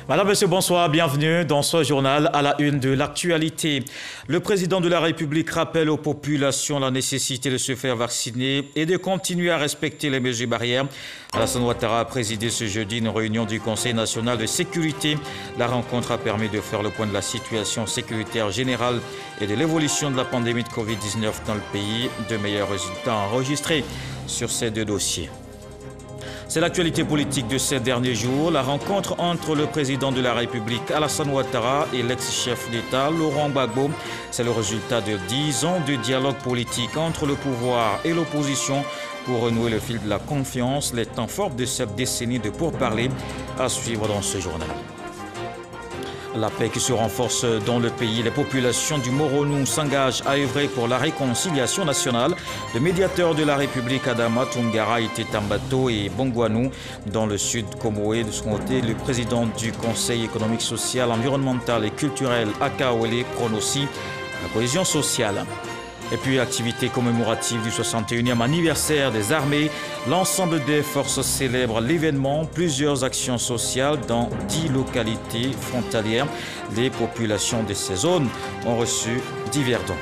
Madame, Monsieur, bonsoir, bienvenue dans ce journal à la une de l'actualité. Le président de la République rappelle aux populations la nécessité de se faire vacciner et de continuer à respecter les mesures barrières. Alassane Ouattara a présidé ce jeudi une réunion du Conseil national de sécurité. La rencontre a permis de faire le point de la situation sécuritaire générale et de l'évolution de la pandémie de Covid-19 dans le pays. De meilleurs résultats enregistrés sur ces deux dossiers. C'est l'actualité politique de ces derniers jours. La rencontre entre le président de la République, Alassane Ouattara, et l'ex-chef d'État, Laurent Gbagbo. C'est le résultat de 10 ans de dialogue politique entre le pouvoir et l'opposition pour renouer le fil de la confiance, les temps forts de cette décennie de pourparlers à suivre dans ce journal. La paix qui se renforce dans le pays. Les populations du Moronou s'engagent à œuvrer pour la réconciliation nationale. Le médiateur de la République, Adama Toungara, était Tambato et Bongouanou dans le sud Komoé. De son côté, le président du Conseil économique, social, environnemental et culturel, Akaolé, prône aussi la cohésion sociale. Et puis, activité commémorative du 61e anniversaire des armées. L'ensemble des forces célèbre l'événement. Plusieurs actions sociales dans 10 localités frontalières. Les populations de ces zones ont reçu divers dons.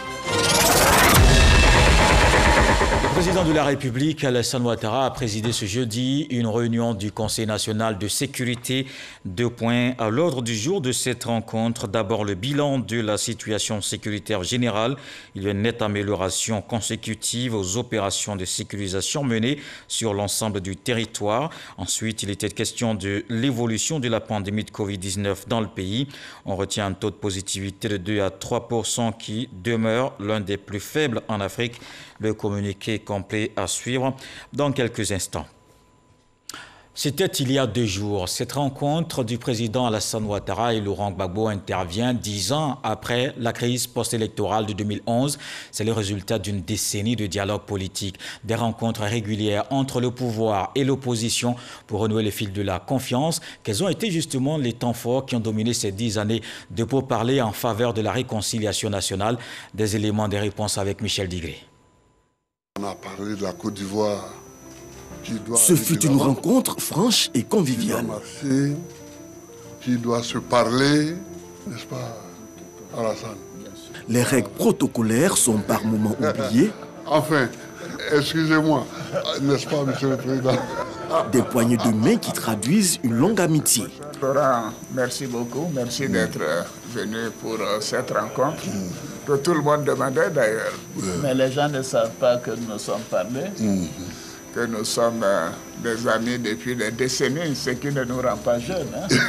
Le président de la République, Alassane Ouattara, a présidé ce jeudi une réunion du Conseil national de sécurité. 2 points à l'ordre du jour de cette rencontre. D'abord, le bilan de la situation sécuritaire générale. Il y a une nette amélioration consécutive aux opérations de sécurisation menées sur l'ensemble du territoire. Ensuite, il était question de l'évolution de la pandémie de Covid-19 dans le pays. On retient un taux de positivité de 2 à 3% qui demeure l'un des plus faibles en Afrique. Le communiqué complet à suivre dans quelques instants. C'était il y a 2 jours. Cette rencontre du président Alassane Ouattara et Laurent Gbagbo intervient 10 ans après la crise post-électorale de 2011. C'est le résultat d'une décennie de dialogue politique, des rencontres régulières entre le pouvoir et l'opposition pour renouer le fil de la confiance. Quels ont été justement les temps forts qui ont dominé ces 10 années de pourparlers en faveur de la réconciliation nationale? Des éléments de réponse avec Michel Digré. On a parlé de la Côte d'Ivoire. Ce fut une rencontre franche et conviviale. Qui doit se parler, n'est-ce pas, Alassane? Les règles protocolaires sont par moments oubliées. Enfin, excusez-moi, n'est-ce pas, monsieur le président? Des poignées de main qui traduisent une longue amitié. Laurent, merci beaucoup. Merci d'être venu pour cette rencontre. Que tout le monde demandait d'ailleurs. Mais les gens ne savent pas que nous nous sommes parlé. Que nous sommes des amis depuis des décennies, ce qui ne nous rend pas jeunes.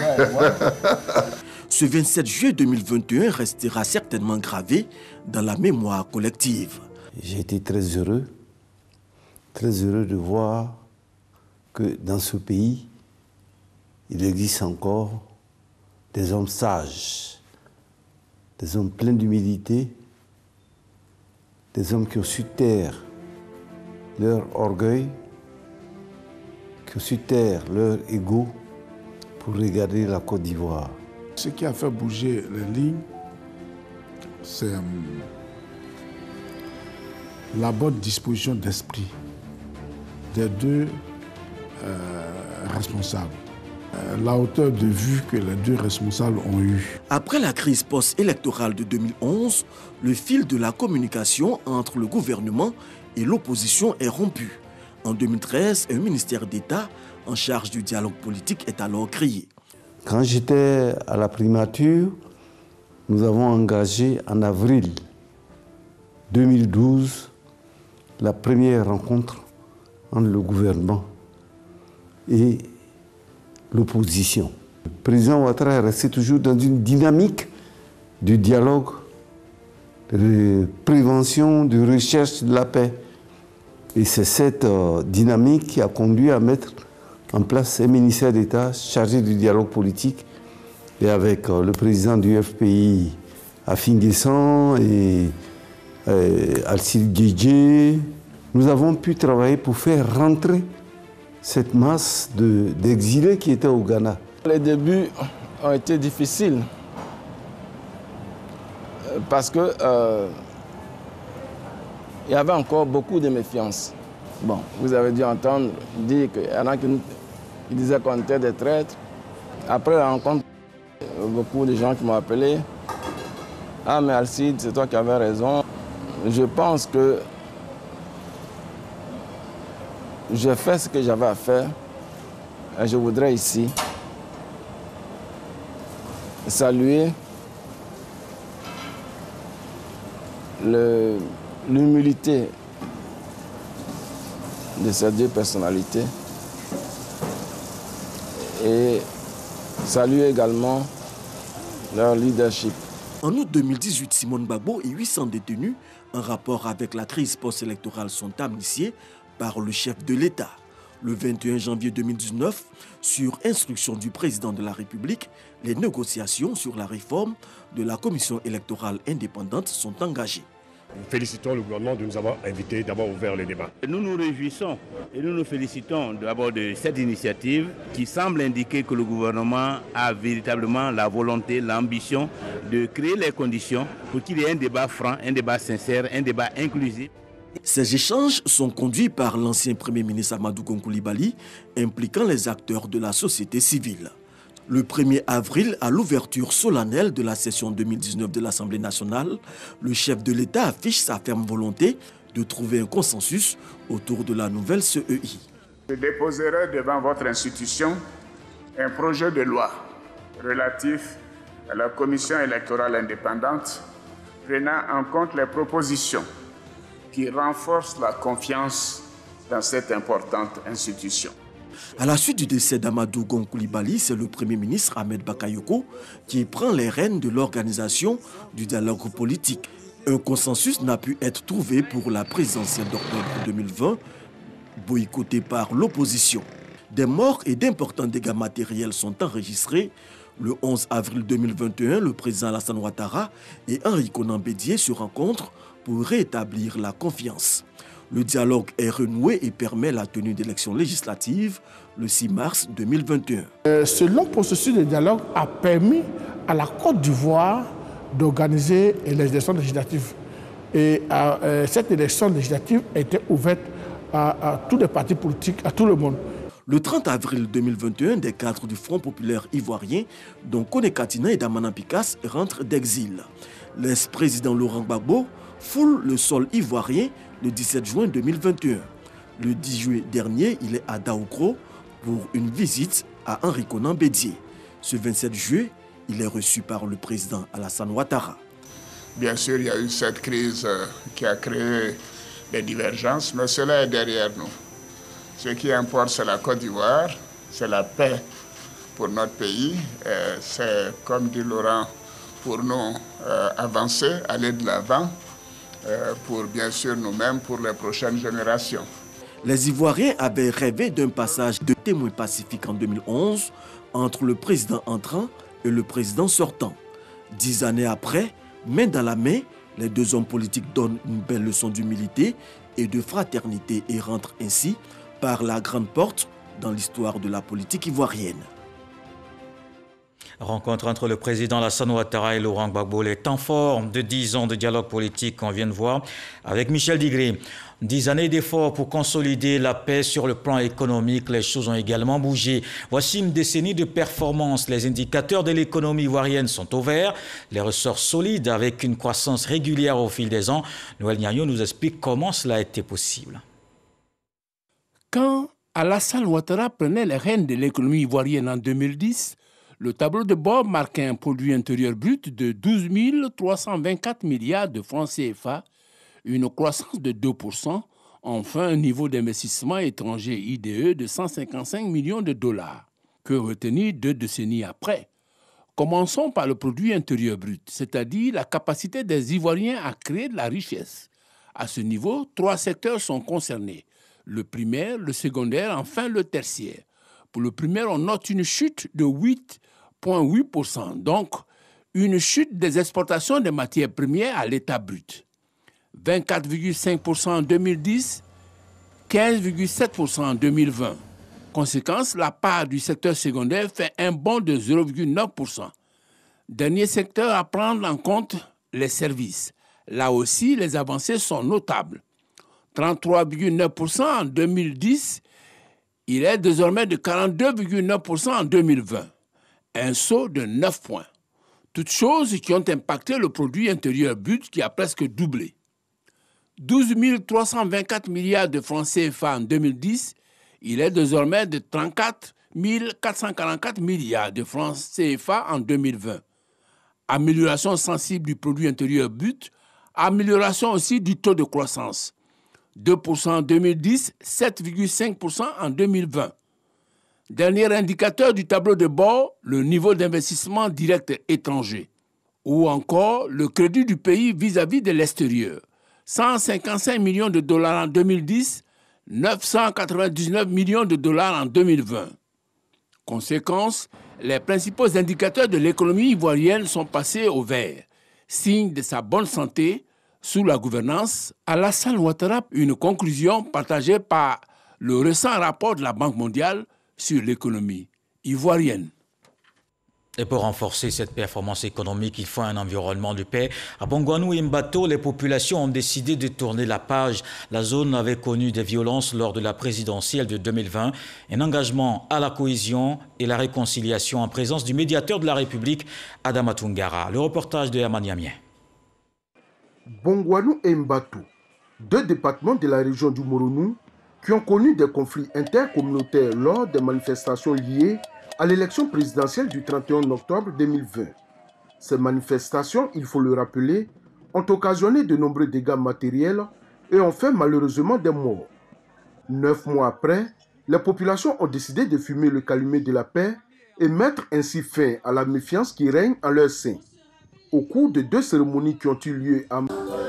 Ce 27 juillet 2021 restera certainement gravé dans la mémoire collective. J'ai été très heureux de voir que dans ce pays, il existe encore des hommes sages, des hommes pleins d'humilité, des hommes qui ont su taire leur orgueil, qui ont su taire leur ego pour regarder la Côte d'Ivoire. Ce qui a fait bouger les lignes, c'est la bonne disposition d'esprit des deux responsables. La hauteur de vue que les deux responsables ont eue. Après la crise post-électorale de 2011, le fil de la communication entre le gouvernement et l'opposition est rompu. En 2013, un ministère d'État en charge du dialogue politique est alors créé. Quand j'étais à la primature, nous avons engagé en avril 2012 la première rencontre entre le gouvernement et l'opposition. Le président Ouattara est resté toujours dans une dynamique de dialogue, de prévention, de recherche de la paix. Et c'est cette dynamique qui a conduit à mettre en place un ministère d'État chargé du dialogue politique et avec le président du FPI, Afin Guessan et Alcide Guédié, nous avons pu travailler pour faire rentrer cette masse d'exilés qui étaient au Ghana. Les débuts ont été difficiles parce que il y avait encore beaucoup de méfiance. Bon, vous avez dû entendre dire qu'il y en a qui disaient qu'on était des traîtres, Après la rencontre, beaucoup de gens qui m'ont appelé. Ah mais Alcide, c'est toi qui avais raison. Je pense que j'ai fait ce que j'avais à faire. Et je voudrais ici saluer l'humilité de ces deux personnalités et saluer également leur leadership. En août 2018, Simone Gbagbo et 800 détenus en rapport avec la crise post-électorale sont amnistiés par le chef de l'État. Le 21 janvier 2019, sur instruction du président de la République, les négociations sur la réforme de la commission électorale indépendante sont engagées. Nous félicitons le gouvernement de nous avoir invités, d'avoir ouvert le débat. Nous nous réjouissons et nous nous félicitons d'abord de cette initiative qui semble indiquer que le gouvernement a véritablement la volonté, l'ambition de créer les conditions pour qu'il y ait un débat franc, un débat sincère, un débat inclusif. Ces échanges sont conduits par l'ancien Premier ministre Amadou Gon Coulibaly, impliquant les acteurs de la société civile. Le 1er avril, à l'ouverture solennelle de la session 2019 de l'Assemblée nationale, le chef de l'État affiche sa ferme volonté de trouver un consensus autour de la nouvelle CEI. Je déposerai devant votre institution un projet de loi relatif à la commission électorale indépendante, prenant en compte les propositions qui renforcent la confiance dans cette importante institution. À la suite du décès d'Amadou Gon Coulibaly, c'est le Premier ministre Ahmed Bakayoko qui prend les rênes de l'organisation du dialogue politique. Un consensus n'a pu être trouvé pour la présidentielle d'octobre 2020, boycottée par l'opposition. Des morts et d'importants dégâts matériels sont enregistrés. Le 11 avril 2021, le président Alassane Ouattara et Henri Konan Bédié se rencontrent pour rétablir la confiance. Le dialogue est renoué et permet la tenue d'élections législatives le 6 mars 2021. Ce long processus de dialogue a permis à la Côte d'Ivoire d'organiser les élections législatives. Et cette élection législative a été ouverte à tous les partis politiques, à tout le monde. Le 30 avril 2021, des cadres du Front populaire ivoirien, dont Kone Katina et Damana Pikas, rentrent d'exil. L'ex-président Laurent Gbagbo foule le sol ivoirien le 17 juin 2021. Le 10 juillet dernier, il est à Daoukro pour une visite à Henri Konan Bédié. Ce 27 juillet, il est reçu par le président Alassane Ouattara. Bien sûr, il y a eu cette crise qui a créé des divergences, mais cela est derrière nous. Ce qui importe, c'est la Côte d'Ivoire, c'est la paix pour notre pays. C'est, comme dit Laurent, pour nous avancer, aller de l'avant, pour bien sûr nous-mêmes, pour les prochaines générations. Les Ivoiriens avaient rêvé d'un passage de témoin pacifique en 2011 entre le président entrant et le président sortant. 10 années après, main dans la main, les deux hommes politiques donnent une belle leçon d'humilité et de fraternité et rentrent ainsi par la grande porte dans l'histoire de la politique ivoirienne. Rencontre entre le président Alassane Ouattara et Laurent Gbagbo, les temps forts de 10 ans de dialogue politique qu'on vient de voir avec Michel Digré. 10 années d'efforts pour consolider la paix sur le plan économique, les choses ont également bougé. Voici une décennie de performance. Les indicateurs de l'économie ivoirienne sont au vert, les ressorts solides avec une croissance régulière au fil des ans. Noël Niagno nous explique comment cela a été possible. Quand Alassane Ouattara prenait les rênes de l'économie ivoirienne en 2010, le tableau de bord marquait un produit intérieur brut de 12 324 milliards de francs CFA, une croissance de 2%, enfin un niveau d'investissement étranger IDE de 155 millions de dollars. Que retenir 2 décennies après? Commençons par le produit intérieur brut, c'est-à-dire la capacité des Ivoiriens à créer de la richesse. À ce niveau, 3 secteurs sont concernés: le primaire, le secondaire, enfin le tertiaire. Pour le primaire, on note une chute de 8,8%, donc une chute des exportations de matières premières à l'état brut. 24,5% en 2010, 15,7% en 2020. Conséquence, la part du secteur secondaire fait un bond de 0,9%. Dernier secteur à prendre en compte, les services. Là aussi, les avancées sont notables. 33,9% en 2010, il est désormais de 42,9% en 2020. un saut de 9 points. Toutes choses qui ont impacté le produit intérieur brut qui a presque doublé. 12 324 milliards de francs CFA en 2010, il est désormais de 34 444 milliards de francs CFA en 2020. Amélioration sensible du produit intérieur brut, amélioration aussi du taux de croissance. 2% en 2010, 7,5% en 2020. Dernier indicateur du tableau de bord, le niveau d'investissement direct étranger. Ou encore le crédit du pays vis-à-vis de l'extérieur. 155 millions de dollars en 2010, 999 millions de dollars en 2020. Conséquence, les principaux indicateurs de l'économie ivoirienne sont passés au vert, signe de sa bonne santé sous la gouvernance Alassane Ouattara, une conclusion partagée par le récent rapport de la Banque mondiale sur l'économie ivoirienne. Et pour renforcer cette performance économique, il faut un environnement de paix. À Bongouanou et Mbato, les populations ont décidé de tourner la page. La zone avait connu des violences lors de la présidentielle de 2020. Un engagement à la cohésion et la réconciliation en présence du médiateur de la République, Adama Tungara. Le reportage de Herman Yamien. Bongouanou et Mbato, deux départements de la région du Moronou qui ont connu des conflits intercommunautaires lors des manifestations liées à l'élection présidentielle du 31 octobre 2020. Ces manifestations, il faut le rappeler, ont occasionné de nombreux dégâts matériels et ont fait malheureusement des morts. 9 mois après, les populations ont décidé de fumer le calumet de la paix et mettre ainsi fin à la méfiance qui règne en leur sein. Au cours de 2 cérémonies qui ont eu lieu à...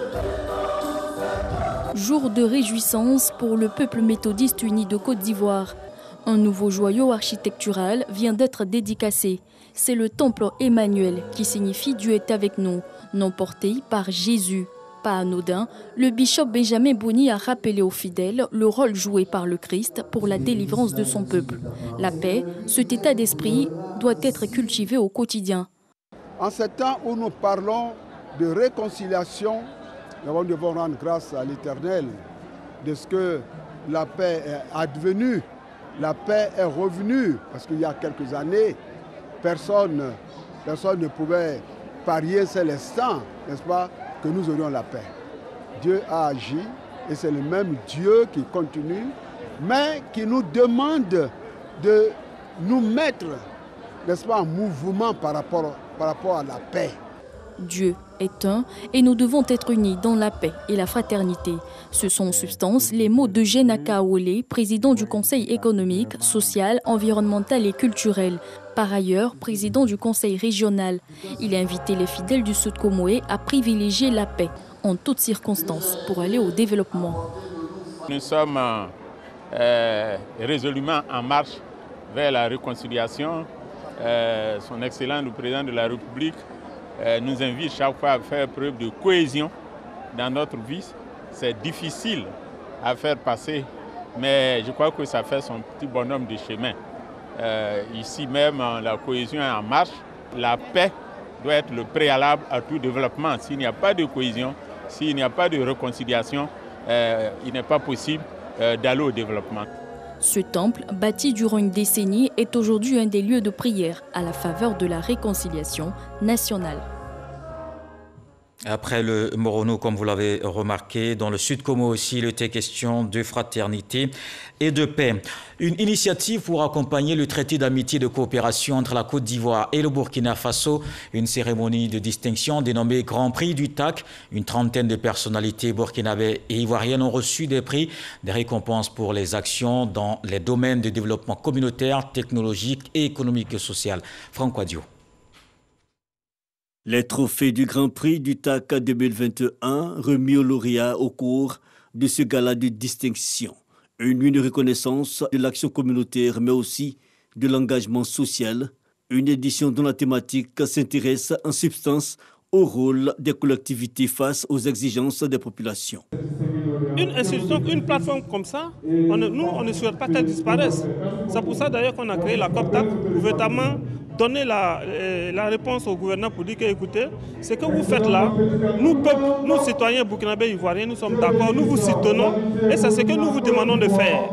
Jour de réjouissance pour le peuple méthodiste uni de Côte d'Ivoire. Un nouveau joyau architectural vient d'être dédicacé. C'est le temple Emmanuel qui signifie Dieu est avec nous, nom porté par Jésus. Pas anodin, le bishop Benjamin Boni a rappelé aux fidèles le rôle joué par le Christ pour la délivrance de son peuple. La paix, cet état d'esprit, doit être cultivé au quotidien. En ce temps où nous parlons de réconciliation, nous devons rendre grâce à l'Éternel de ce que la paix est advenue. La paix est revenue, parce qu'il y a quelques années, personne ne pouvait parier Célestin, n'est-ce pas, que nous aurions la paix. Dieu a agi, et c'est le même Dieu qui continue, mais qui nous demande de nous mettre, n'est-ce pas, en mouvement par rapport à la paix. Dieu est un et nous devons être unis dans la paix et la fraternité. Ce sont en substance les mots d'Eugène Akaolé, président du Conseil économique, social, environnemental et culturel. Par ailleurs, président du Conseil régional. Il a invité les fidèles du Sud Comoé à privilégier la paix en toutes circonstances pour aller au développement. Nous sommes résolument en marche vers la réconciliation. Son Excellence le Président de la République nous invite chaque fois à faire preuve de cohésion dans notre vie. C'est difficile à faire passer, mais je crois que ça fait son petit bonhomme de chemin. Ici même, la cohésion est en marche. La paix doit être le préalable à tout développement. S'il n'y a pas de cohésion, s'il n'y a pas de réconciliation, il n'est pas possible d'aller au développement. Ce temple, bâti durant une décennie, est aujourd'hui un des lieux de prière à la faveur de la réconciliation nationale. Après le Moronou, comme vous l'avez remarqué, dans le Sud Como aussi, il était question de fraternité et de paix. Une initiative pour accompagner le traité d'amitié et de coopération entre la Côte d'Ivoire et le Burkina Faso. Une cérémonie de distinction dénommée Grand Prix du TAC. Une trentaine de personnalités burkinabées et ivoiriennes ont reçu des prix, des récompenses pour les actions dans les domaines de développement communautaire, technologique et économique et social. Franck Wadio. Les trophées du Grand Prix du TAC 2021 remis aux lauréats au cours de ce gala de distinction. Une reconnaissance de l'action communautaire, mais aussi de l'engagement social. Une édition dont la thématique s'intéresse en substance au rôle des collectivités face aux exigences des populations. Une institution, une plateforme comme ça, nous, on ne souhaite pas qu'elle disparaisse. C'est pour ça d'ailleurs qu'on a créé la COPTAC, pour véritablement donner la réponse au gouvernement pour dire que, écoutez, ce que vous faites là, nous, peuple, nous citoyens burkinabés ivoiriens, nous sommes d'accord, nous vous soutenons et c'est ce que nous vous demandons de faire.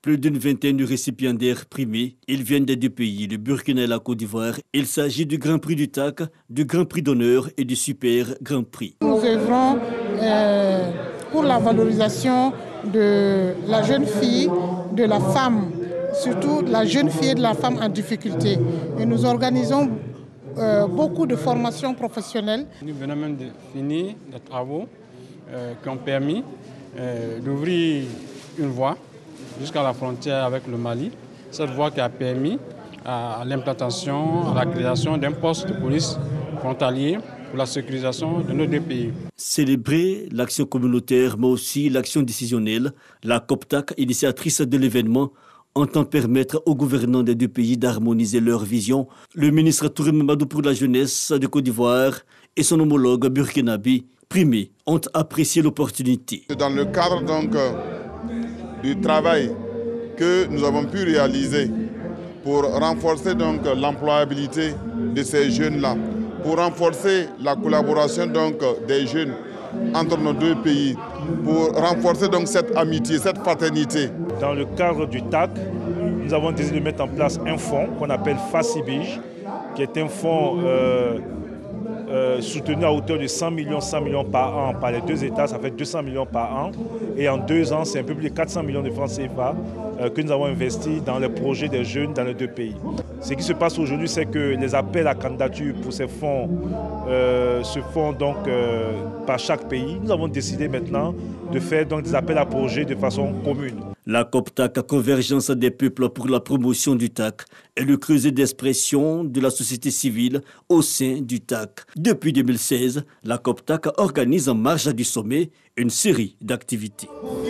Plus d'une vingtaine de récipiendaires primés. Ils viennent des deux pays, le Burkina et la Côte d'Ivoire. Il s'agit du Grand Prix du TAC, du Grand Prix d'honneur et du Super Grand Prix. Nous œuvrons pour la valorisation de la jeune fille, de la femme, surtout de la jeune fille et de la femme en difficulté. Et nous organisons beaucoup de formations professionnelles. Nous venons même de finir des travaux qui ont permis d'ouvrir une voie jusqu'à la frontière avec le Mali. Cette voie qui a permis à l'implantation, à la création d'un poste de police frontalier pour la sécurisation de nos deux pays. Célébrer l'action communautaire, mais aussi l'action décisionnelle, la COPTAC, initiatrice de l'événement, entend permettre aux gouvernants des deux pays d'harmoniser leur vision. Le ministre Touré Mamadou pour la jeunesse de Côte d'Ivoire et son homologue burkinabé, primé, ont apprécié l'opportunité. Dans le cadre donc du travail que nous avons pu réaliser pour renforcer donc l'employabilité de ces jeunes-là, pour renforcer la collaboration donc des jeunes entre nos deux pays, pour renforcer donc cette amitié, cette fraternité. Dans le cadre du TAC, nous avons décidé de mettre en place un fonds qu'on appelle FACIBIJ, qui est un fonds soutenu à hauteur de 100 millions par an par les deux États, ça fait 200 millions par an. Et en 2 ans, c'est un peu plus de 400 millions de francs CFA que nous avons investis dans les projets des jeunes dans les deux pays. Ce qui se passe aujourd'hui, c'est que les appels à candidature pour ces fonds se font donc par chaque pays. Nous avons décidé maintenant de faire donc des appels à projets de façon commune. La COPTAC, Convergence des peuples pour la promotion du TAC, est le creuset d'expression de la société civile au sein du TAC. Depuis 2016, la COPTAC organise en marge du sommet une série d'activités.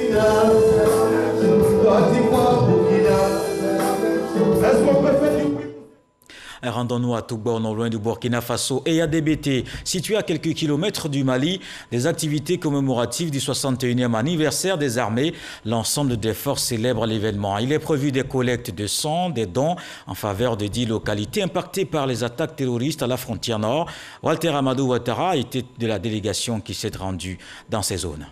Rendons-nous à Toubou, non loin du Burkina Faso et à DBT. Situé à quelques kilomètres du Mali, des activités commémoratives du 61e anniversaire des armées, l'ensemble des forces célèbrent l'événement. Il est prévu des collectes de sang, des dons en faveur de 10 localités impactées par les attaques terroristes à la frontière nord. Walter Amadou Ouattara était de la délégation qui s'est rendue dans ces zones.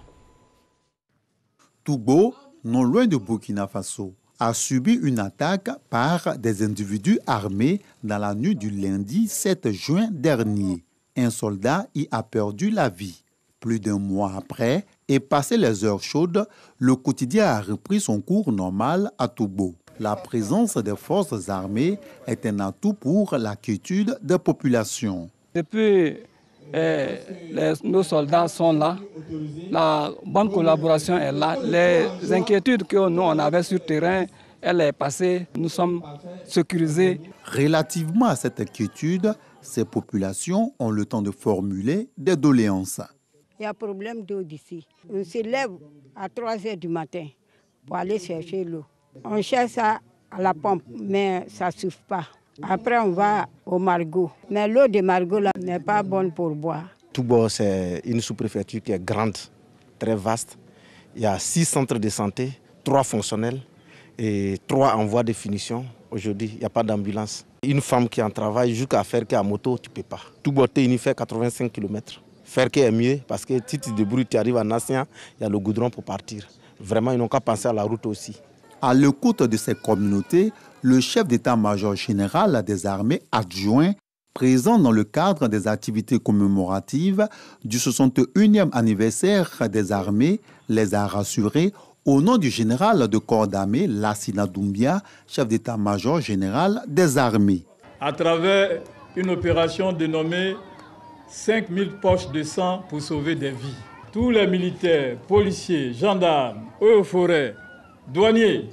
Toubou, non loin de Burkina Faso, a subi une attaque par des individus armés dans la nuit du lundi 7 juin dernier. Un soldat y a perdu la vie. Plus d'un mois après, et passé les heures chaudes, le quotidien a repris son cours normal à Toubou. La présence des forces armées est un atout pour la quiétude des populations. Depuis nos soldats sont là, la bonne collaboration est là. Les inquiétudes que nous on avait sur le terrain, elle est passée, nous sommes sécurisés. Relativement à cette inquiétude, ces populations ont le temps de formuler des doléances. Il y a un problème d'eau d'ici. On se lève à 3 h du matin pour aller chercher l'eau. On cherche ça à la pompe, mais ça ne suffit pas. Après, on va au Margot. Mais l'eau de Margot là n'est pas bonne pour boire. Toubou, c'est une sous-préfecture qui est grande, très vaste. Il y a 6 centres de santé, 3 fonctionnels et 3 en voie de finition. Aujourd'hui, il n'y a pas d'ambulance. Une femme qui en travaille jusqu'à faire qu'à moto, tu ne peux pas. Toubou, il fait 85 km. Faire est mieux parce que si tu te débrouilles, tu arrives à Nassien, il y a le goudron pour partir. Vraiment, ils n'ont qu'à penser à la route aussi. À l'écoute de ces communautés, le chef d'état-major général des armées adjoint, présent dans le cadre des activités commémoratives du 61e anniversaire des armées, les a rassurés au nom du général de corps d'armée Lassina Doumbia, chef d'état-major général des armées. À travers une opération dénommée 5000 poches de sang pour sauver des vies. Tous les militaires, policiers, gendarmes, eaux et forêts, douaniers,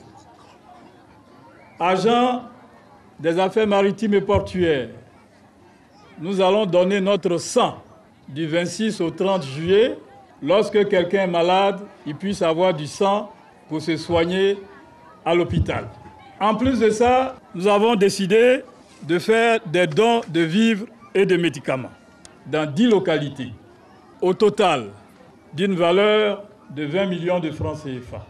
agents des affaires maritimes et portuaires, nous allons donner notre sang du 26 au 30 juillet. Lorsque quelqu'un est malade, il puisse avoir du sang pour se soigner à l'hôpital. En plus de ça, nous avons décidé de faire des dons de vivres et de médicaments dans 10 localités, au total d'une valeur de 20 millions de francs CFA.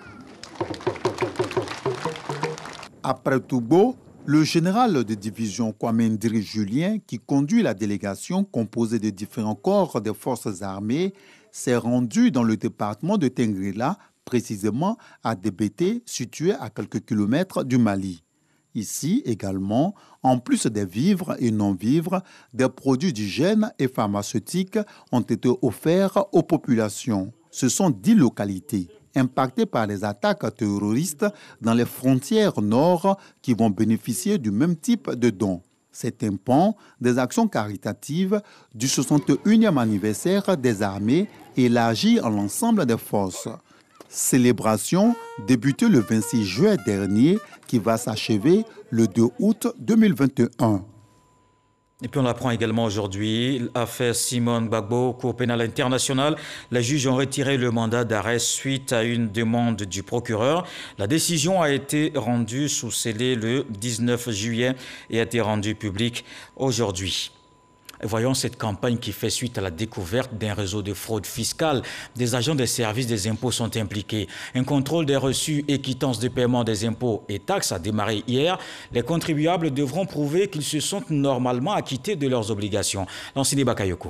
Après Toubou, le général de division Kwame Ndiri Julien, qui conduit la délégation composée de différents corps des forces armées, s'est rendu dans le département de Tengrila, précisément à Débété, situé à quelques kilomètres du Mali. Ici également, en plus des vivres et non-vivres, des produits d'hygiène et pharmaceutiques ont été offerts aux populations. Ce sont 10 localités impactées par les attaques terroristes dans les frontières nord qui vont bénéficier du même type de dons. C'est un pan des actions caritatives du 61e anniversaire des armées élargi à l'ensemble des forces. Célébration débutée le 26 juin dernier qui va s'achever le 2 août 2021. Et puis on apprend également aujourd'hui, l'affaire Simone Gbagbo, Cour pénale internationale. Les juges ont retiré le mandat d'arrêt suite à une demande du procureur. La décision a été rendue sous scellé le 19 juillet et a été rendue publique aujourd'hui. Voyons cette campagne qui fait suite à la découverte d'un réseau de fraude fiscale. Des agents des services des impôts sont impliqués. Un contrôle des reçus et quittances de paiement des impôts et taxes a démarré hier. Les contribuables devront prouver qu'ils se sont normalement acquittés de leurs obligations. Lansini Bakayoko.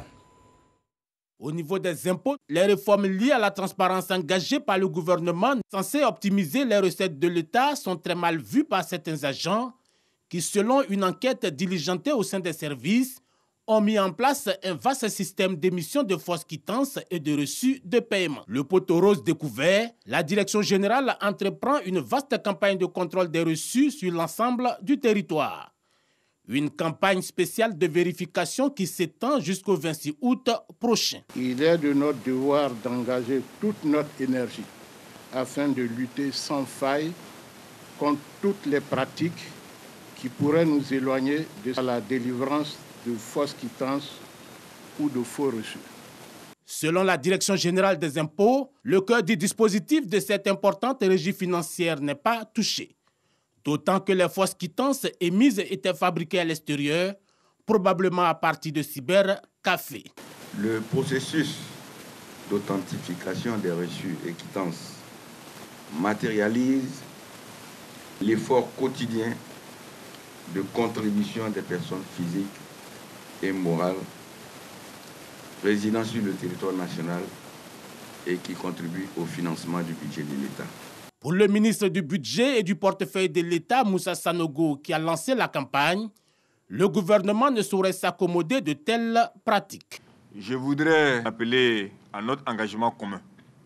Au niveau des impôts, les réformes liées à la transparence engagées par le gouvernement censées optimiser les recettes de l'État sont très mal vues par certains agents qui, selon une enquête diligentée au sein des services, ont mis en place un vaste système d'émission de fausses quittances et de reçus de paiement. Le poteau rose découvert, la direction générale entreprend une vaste campagne de contrôle des reçus sur l'ensemble du territoire. Une campagne spéciale de vérification qui s'étend jusqu'au 26 août prochain. Il est de notre devoir d'engager toute notre énergie afin de lutter sans faille contre toutes les pratiques qui pourraient nous éloigner de la délivrance de fausses quittances ou de faux reçus. Selon la Direction générale des impôts, le cœur du dispositif de cette importante régie financière n'est pas touché. D'autant que les fausses quittances émises étaient fabriquées à l'extérieur, probablement à partir de cybercafés. Le processus d'authentification des reçus et quittances matérialise l'effort quotidien de contribution des personnes physiques et morales résidant sur le territoire national et qui contribuent au financement du budget de l'État. Pour le ministre du Budget et du portefeuille de l'État, Moussa Sanogo, qui a lancé la campagne, le gouvernement ne saurait s'accommoder de telles pratiques. Je voudrais appeler à notre engagement commun,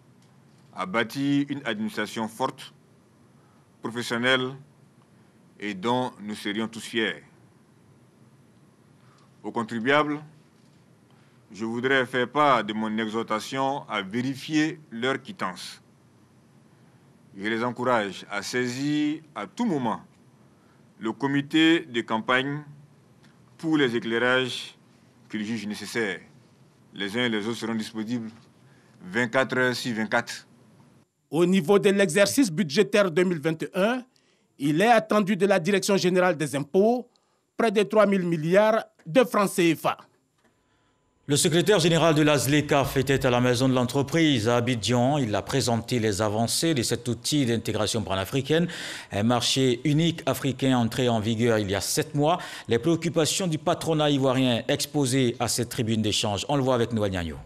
à bâtir une administration forte, professionnelle et dont nous serions tous fiers. Aux contribuables, je voudrais faire part de mon exhortation à vérifier leurs quittances. Je les encourage à saisir à tout moment le comité de campagne pour les éclairages qu'ils jugent nécessaires. Les uns et les autres seront disponibles 24 heures sur 24. Au niveau de l'exercice budgétaire 2021, il est attendu de la Direction générale des impôts près de 3 000 milliards de francs CFA. Le secrétaire général de la ZLECAf était à la maison de l'entreprise à Abidjan. Il a présenté les avancées de cet outil d'intégration panafricaine, un marché unique africain entré en vigueur il y a 7 mois. Les préoccupations du patronat ivoirien exposées à cette tribune d'échange. On le voit avec Noël Niagno.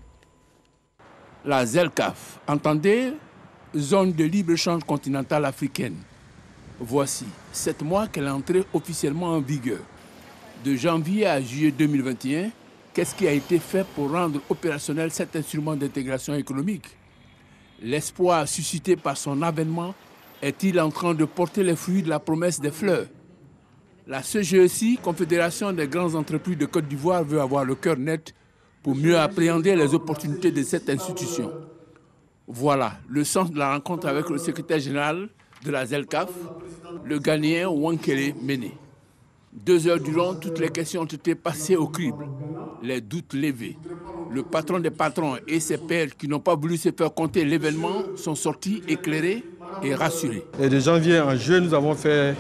La ZLECAf, entendez, zone de libre-échange continentale africaine. Voici 7 mois qu'elle est entrée officiellement en vigueur. De janvier à juillet 2021, qu'est-ce qui a été fait pour rendre opérationnel cet instrument d'intégration économique? L'espoir suscité par son avènement est-il en train de porter les fruits de la promesse des fleurs? La CGEC, Confédération des grandes entreprises de Côte d'Ivoire, veut avoir le cœur net pour mieux appréhender les opportunités de cette institution. Voilà le sens de la rencontre avec le secrétaire général de la ZLECAf, le Ghanéen Wankele Méné. 2 heures durant, toutes les questions ont été passées au crible, les doutes levés. Le patron des patrons et ses pairs qui n'ont pas voulu se faire compter l'événement sont sortis éclairés et rassurés. Et de janvier en juillet, nous avons fait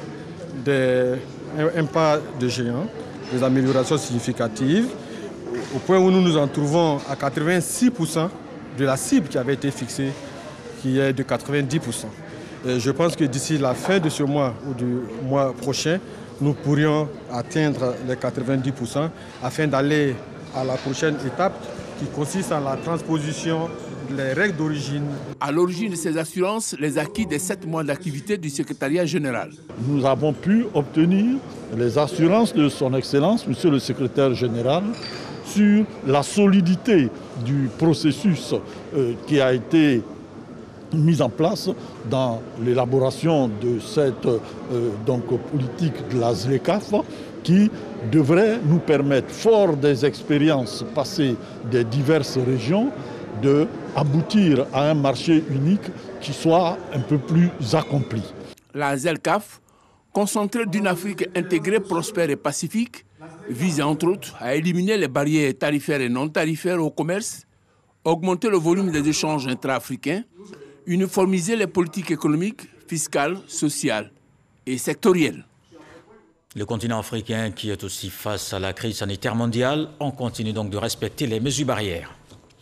un pas de géant, des améliorations significatives, au point où nous nous en trouvons à 86% de la cible qui avait été fixée, qui est de 90%. Et je pense que d'ici la fin de ce mois ou du mois prochain, nous pourrions atteindre les 90% afin d'aller à la prochaine étape qui consiste en la transposition les règles d'origine. À l'origine de ces assurances, les acquis des 7 mois d'activité du secrétariat général. Nous avons pu obtenir les assurances de son Excellence, Monsieur le secrétaire général, sur la solidité du processus qui a été mis en place dans l'élaboration de cette politique de la ZLECAf qui devrait nous permettre, fort des expériences passées des diverses régions, d'aboutir à un marché unique qui soit un peu plus accompli. La ZLECAf, concentrée d'une Afrique intégrée, prospère et pacifique, vise entre autres à éliminer les barrières tarifaires et non tarifaires au commerce, augmenter le volume des échanges intra-africains, uniformiser les politiques économiques, fiscales, sociales et sectorielles. Le continent africain qui est aussi face à la crise sanitaire mondiale, on continue donc de respecter les mesures barrières.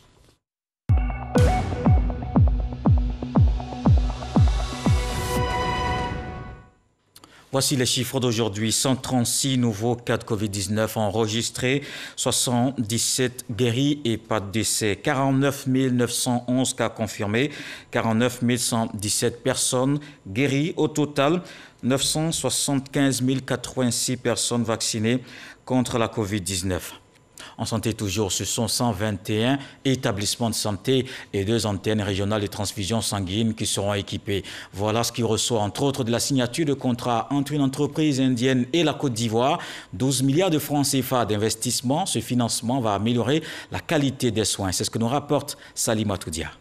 Voici les chiffres d'aujourd'hui. 136 nouveaux cas de Covid-19 enregistrés, 77 guéris et pas de décès. 49 911 cas confirmés, 49 117 personnes guéries. Au total, 975 086 personnes vaccinées contre la Covid-19. En santé toujours, ce sont 121 établissements de santé et 2 antennes régionales de transfusion sanguine qui seront équipées. Voilà ce qui ressort entre autres de la signature de contrat entre une entreprise indienne et la Côte d'Ivoire. 12 milliards de francs CFA d'investissement. Ce financement va améliorer la qualité des soins. C'est ce que nous rapporte Salima Toudia.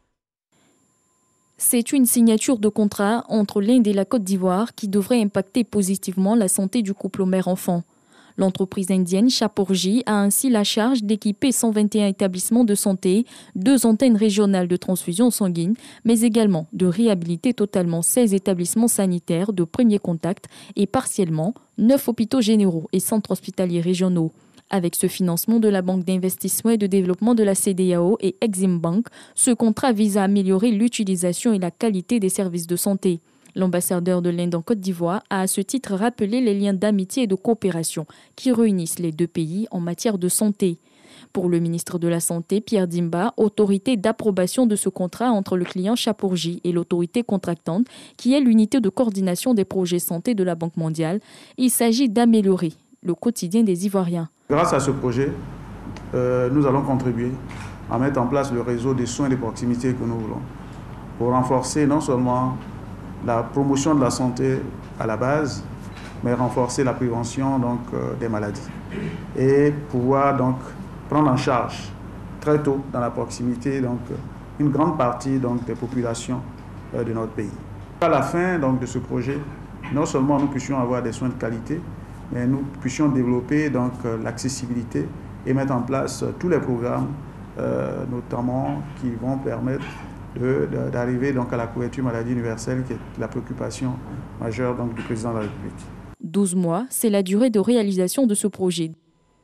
C'est une signature de contrat entre l'Inde et la Côte d'Ivoire qui devrait impacter positivement la santé du couple mère-enfant. L'entreprise indienne Shapoorji a ainsi la charge d'équiper 121 établissements de santé, 2 antennes régionales de transfusion sanguine, mais également de réhabiliter totalement 16 établissements sanitaires de premier contact et partiellement 9 hôpitaux généraux et centres hospitaliers régionaux. Avec ce financement de la Banque d'investissement et de développement de la CEDEAO et Exim Bank, ce contrat vise à améliorer l'utilisation et la qualité des services de santé. L'ambassadeur de l'Inde en Côte d'Ivoire a à ce titre rappelé les liens d'amitié et de coopération qui réunissent les 2 pays en matière de santé. Pour le ministre de la Santé, Pierre Dimba, autorité d'approbation de ce contrat entre le client Shapoorji et l'autorité contractante, qui est l'unité de coordination des projets santé de la Banque mondiale, il s'agit d'améliorer le quotidien des Ivoiriens. Grâce à ce projet, nous allons contribuer à mettre en place le réseau des soins de proximité que nous voulons pour renforcer non seulement la promotion de la santé à la base, mais renforcer la prévention des maladies et pouvoir prendre en charge très tôt dans la proximité une grande partie des populations de notre pays. À la fin de ce projet, non seulement nous puissions avoir des soins de qualité, mais nous puissions développer l'accessibilité et mettre en place tous les programmes, notamment qui vont permettre d'arriver à la couverture maladie universelle, qui est la préoccupation majeure du président de la République. 12 mois, c'est la durée de réalisation de ce projet.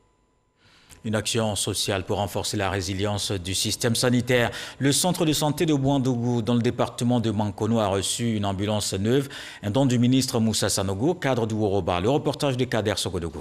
Une action sociale pour renforcer la résilience du système sanitaire. Le centre de santé de Bouandougou, dans le département de Mankono, a reçu une ambulance neuve, un don du ministre Moussa Sanogo, cadre du Woroba. Le reportage de Kader Sogodogo.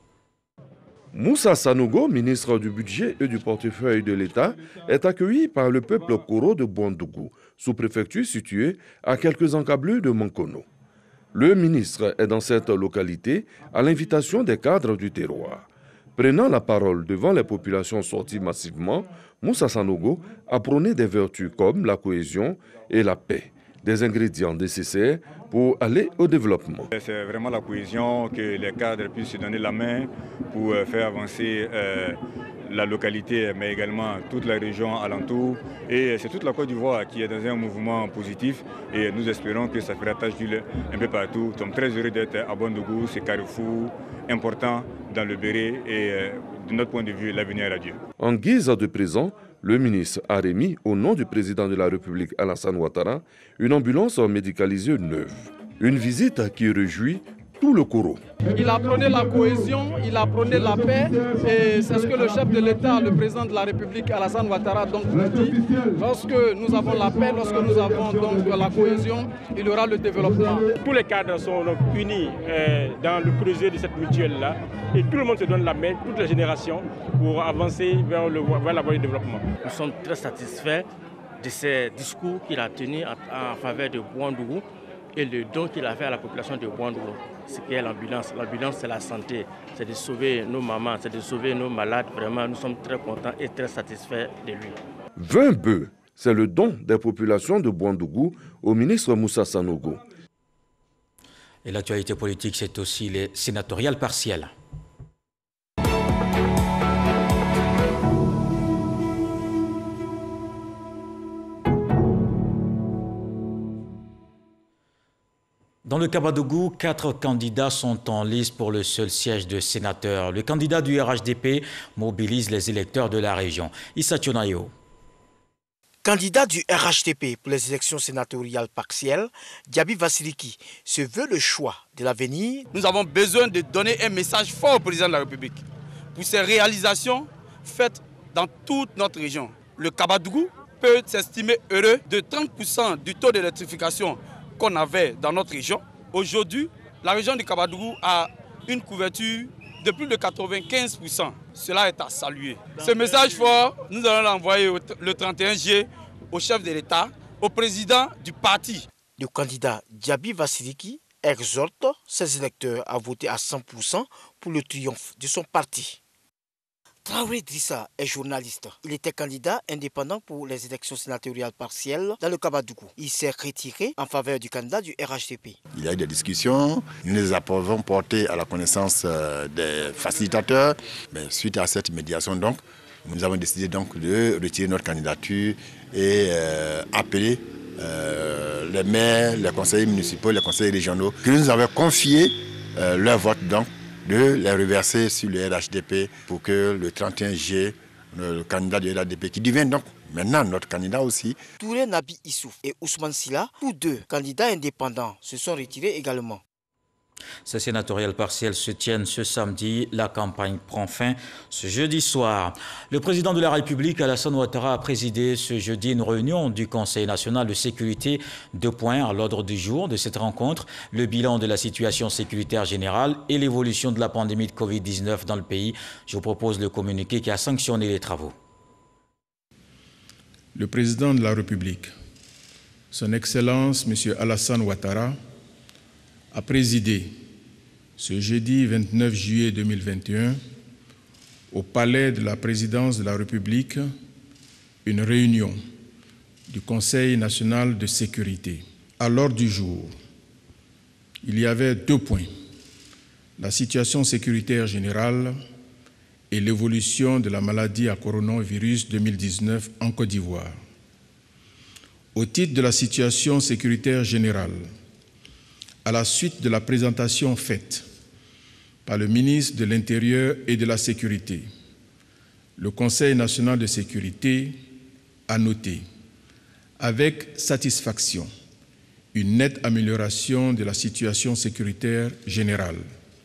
Moussa Sanogo, ministre du Budget et du portefeuille de l'État, est accueilli par le peuple Koro de Bouandougou, sous-préfecture située à quelques encablures de Mankono. Le ministre est dans cette localité à l'invitation des cadres du terroir. Prenant la parole devant les populations sorties massivement, Moussa Sanogo a prôné des vertus comme la cohésion et la paix, des ingrédients nécessaires pour aller au développement. C'est vraiment la cohésion, que les cadres puissent se donner la main pour faire avancer la localité, mais également toute la région alentour. Et c'est toute la Côte d'Ivoire qui est dans un mouvement positif et nous espérons que ça fera tache d'huile un peu partout. Nous sommes très heureux d'être à Bouandougou, c'est carrefour important dans le Béret et de notre point de vue, l'avenir à Dieu. En guise de présent, le ministre a remis, au nom du président de la République Alassane Ouattara, une ambulance médicalisée neuve. Une visite qui réjouit tout le Koro. Il a prôné la cohésion, il a prôné la paix et c'est ce que le chef de l'État, le président de la République Alassane Ouattara nous dit. Lorsque nous avons la paix, lorsque nous avons la cohésion, il y aura le développement. Tous les cadres sont unis dans le projet de cette mutuelle-là et tout le monde se donne la main, toutes les générations, pour avancer vers la voie du développement. Nous sommes très satisfaits de ces discours qu'il a tenus en faveur de Bouandougou et le don qu'il a fait à la population de Bouandougou. Ce qui est l'ambulance. L'ambulance, c'est la santé. C'est de sauver nos mamans, c'est de sauver nos malades. Vraiment, nous sommes très contents et très satisfaits de lui. 20 bœufs, c'est le don des populations de Bouandougou au ministre Moussa Sanogo. Et l'actualité politique, c'est aussi les sénatoriales partielles. Dans le Kabadougou, 4 candidats sont en lice pour le seul siège de sénateur. Le candidat du RHDP mobilise les électeurs de la région. Issa Tchonayo. Candidat du RHDP pour les élections sénatoriales partielles, Diaby Vassiliki se veut le choix de l'avenir. Nous avons besoin de donner un message fort au président de la République pour ces réalisations faites dans toute notre région. Le Kabadougou peut s'estimer heureux de 30% du taux d'électrification qu'on avait dans notre région. Aujourd'hui, la région du Kabadougou a une couverture de plus de 95%. Cela est à saluer. Ce message fort, nous allons l'envoyer le 31 juillet au chef de l'État, au président du parti. Le candidat Diaby Vassiliki exhorte ses électeurs à voter à 100% pour le triomphe de son parti. Traoré Drissa est journaliste. Il était candidat indépendant pour les élections sénatoriales partielles dans le Kabadougou. Il s'est retiré en faveur du candidat du RHDP. Il y a eu des discussions, nous les avons portées à la connaissance des facilitateurs. Mais suite à cette médiation, donc, nous avons décidé donc de retirer notre candidature et appeler les maires, les conseillers municipaux, les conseillers régionaux, que nous avons confié leur vote donc, de les reverser sur le RHDP pour que le 31 juillet, le candidat du RHDP, qui devient donc maintenant notre candidat aussi. Touré Nabi Issouf et Ousmane Silla, tous deux candidats indépendants, se sont retirés également. Ces sénatoriales partielles se tiennent ce samedi. La campagne prend fin ce jeudi soir. Le président de la République, Alassane Ouattara, a présidé ce jeudi une réunion du Conseil national de sécurité. 2 points à l'ordre du jour de cette rencontre: le bilan de la situation sécuritaire générale et l'évolution de la pandémie de Covid-19 dans le pays. Je vous propose le communiqué qui a sanctionné les travaux. Le président de la République, son Excellence M. Alassane Ouattara, a présidé ce jeudi 29 juillet 2021 au palais de la présidence de la République une réunion du Conseil national de sécurité. À l'ordre du jour, il y avait 2 points: la situation sécuritaire générale et l'évolution de la maladie à coronavirus 2019 en Côte d'Ivoire. Au titre de la situation sécuritaire générale, à la suite de la présentation faite par le ministre de l'Intérieur et de la Sécurité, le Conseil national de sécurité a noté avec satisfaction une nette amélioration de la situation sécuritaire générale.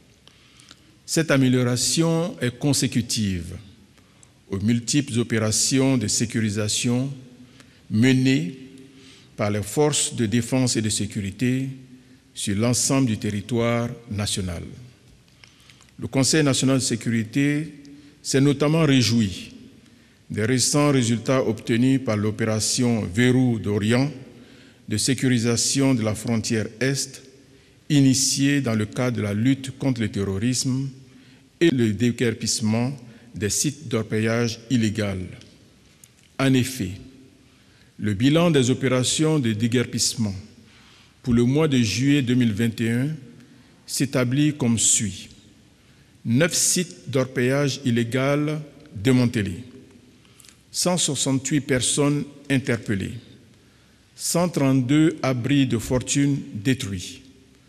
Cette amélioration est consécutive aux multiples opérations de sécurisation menées par les forces de défense et de sécurité sur l'ensemble du territoire national. Le Conseil national de sécurité s'est notamment réjoui des récents résultats obtenus par l'opération Verrou d'Orient de sécurisation de la frontière Est, initiée dans le cadre de la lutte contre le terrorisme et le déguerpissement des sites d'orpaillage illégal. En effet, le bilan des opérations de déguerpissement pour le mois de juillet 2021 s'établit comme suit: 9 sites d'orpaillage illégal démantelés, 168 personnes interpellées, 132 abris de fortune détruits,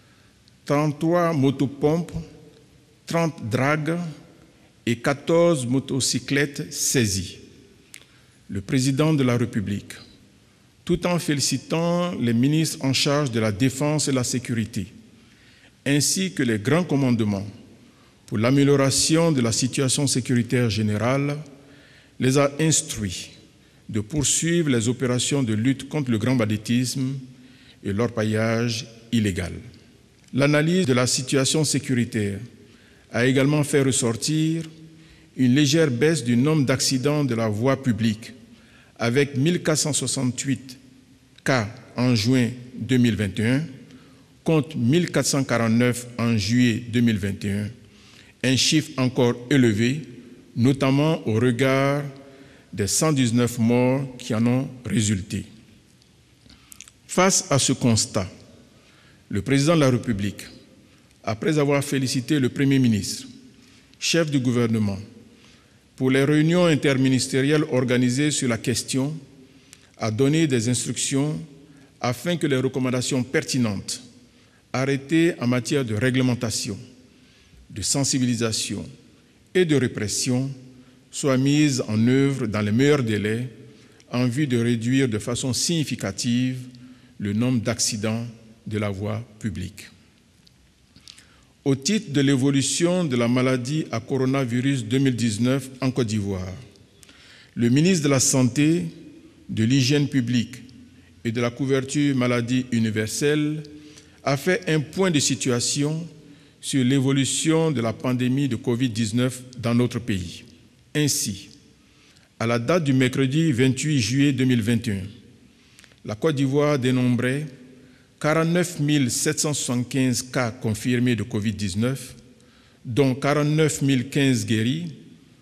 33 motopompes, 30 dragues et 14 motocyclettes saisies. Le président de la République, tout en félicitant les ministres en charge de la Défense et la Sécurité, ainsi que les grands commandements pour l'amélioration de la situation sécuritaire générale, les a instruits de poursuivre les opérations de lutte contre le grand banditisme et l'orpaillage illégal. L'analyse de la situation sécuritaire a également fait ressortir une légère baisse du nombre d'accidents de la voie publique avec 1468 cas en juin 2021, contre 1449 en juillet 2021, un chiffre encore élevé, notamment au regard des 119 morts qui en ont résulté. Face à ce constat, le président de la République, après avoir félicité le Premier ministre, chef du gouvernement, pour les réunions interministérielles organisées sur la question, a donné des instructions afin que les recommandations pertinentes arrêtées en matière de réglementation, de sensibilisation et de répression soient mises en œuvre dans les meilleurs délais en vue de réduire de façon significative le nombre d'accidents de la voie publique. Au titre de l'évolution de la maladie à coronavirus 2019 en Côte d'Ivoire, le ministre de la Santé, de l'Hygiène publique et de la couverture maladie universelle a fait un point de situation sur l'évolution de la pandémie de Covid-19 dans notre pays. Ainsi, à la date du mercredi 28 juillet 2021, la Côte d'Ivoire dénombrait 49 775 cas confirmés de Covid-19, dont 49 015 guéris,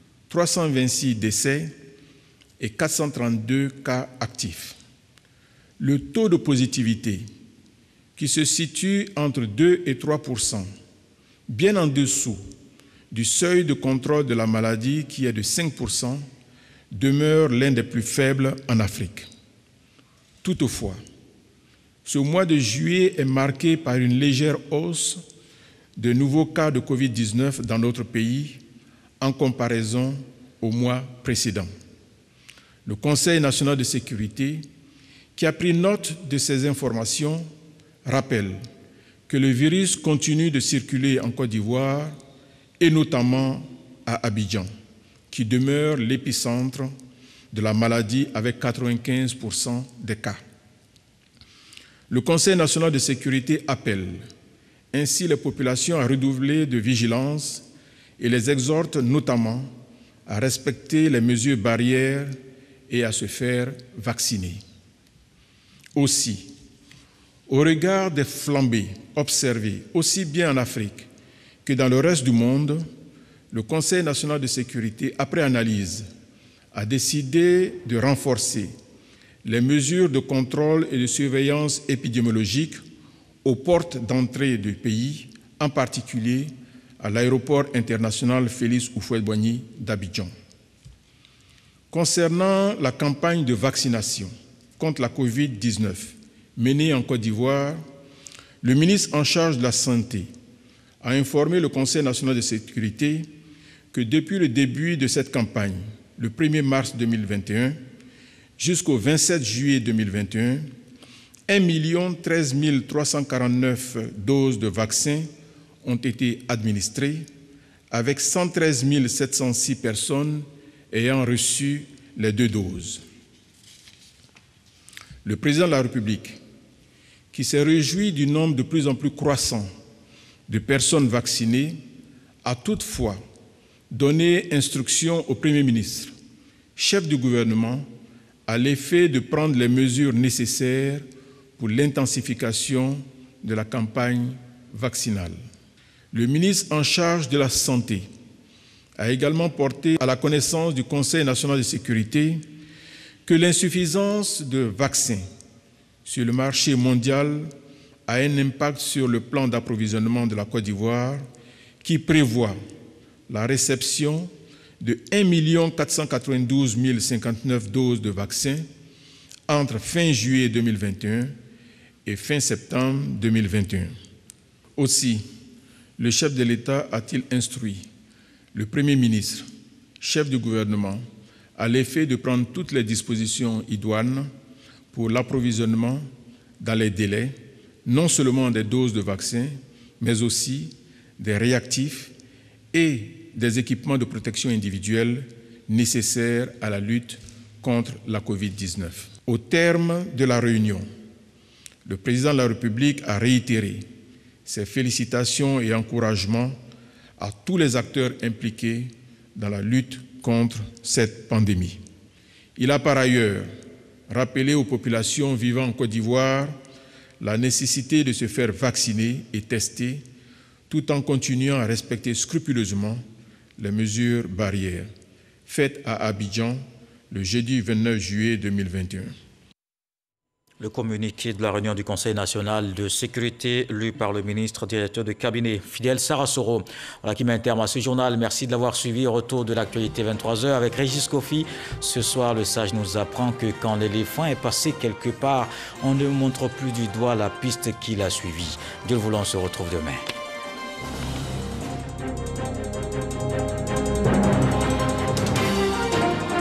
326 décès et 432 cas actifs. Le taux de positivité, qui se situe entre 2 et 3%, bien en dessous du seuil de contrôle de la maladie qui est de 5%, demeure l'un des plus faibles en Afrique. Toutefois, ce mois de juillet est marqué par une légère hausse de nouveaux cas de Covid-19 dans notre pays en comparaison au mois précédent. Le Conseil national de sécurité, qui a pris note de ces informations, rappelle que le virus continue de circuler en Côte d'Ivoire et notamment à Abidjan, qui demeure l'épicentre de la maladie avec 95% des cas. Le Conseil national de sécurité appelle ainsi les populations à redoubler de vigilance et les exhorte notamment à respecter les mesures barrières et à se faire vacciner. Aussi, au regard des flambées observées aussi bien en Afrique que dans le reste du monde, le Conseil national de sécurité, après analyse, a décidé de renforcer les mesures de contrôle et de surveillance épidémiologique aux portes d'entrée du pays, en particulier à l'aéroport international Félix Houphouët-Boigny d'Abidjan. Concernant la campagne de vaccination contre la Covid-19 menée en Côte d'Ivoire, le ministre en charge de la Santé a informé le Conseil national de sécurité que depuis le début de cette campagne, le 1er mars 2021, jusqu'au 27 juillet 2021, 1 13 349 doses de vaccins ont été administrées, avec 113 706 personnes ayant reçu les 2 doses. Le président de la République, qui s'est réjoui du nombre de plus en plus croissant de personnes vaccinées, a toutefois donné instruction au Premier ministre, chef du gouvernement, à l'effet de prendre les mesures nécessaires pour l'intensification de la campagne vaccinale. Le ministre en charge de la Santé a également porté à la connaissance du Conseil national de sécurité que l'insuffisance de vaccins sur le marché mondial a un impact sur le plan d'approvisionnement de la Côte d'Ivoire qui prévoit la réception de 1 492 059 doses de vaccins entre fin juillet 2021 et fin septembre 2021. Aussi, le chef de l'État a-t-il instruit le Premier ministre, chef du gouvernement, à l'effet de prendre toutes les dispositions idoines pour l'approvisionnement dans les délais, non seulement des doses de vaccins, mais aussi des réactifs et des équipements de protection individuelle nécessaires à la lutte contre la Covid-19. Au terme de la réunion, le président de la République a réitéré ses félicitations et encouragements à tous les acteurs impliqués dans la lutte contre cette pandémie. Il a par ailleurs rappelé aux populations vivant en Côte d'Ivoire la nécessité de se faire vacciner et tester tout en continuant à respecter scrupuleusement les mesures barrières faites à Abidjan le jeudi 29 juillet 2021. Le communiqué de la réunion du Conseil national de sécurité lu par le ministre directeur de cabinet Fidel Sarasoro. Voilà qui met un terme à ce journal. Merci de l'avoir suivi. Retour de l'actualité 23h avec Régis Kofi. Ce soir, le sage nous apprend que quand l'éléphant est passé quelque part, on ne montre plus du doigt la piste qu'il a suivie. Dieu le voulant, on se retrouve demain.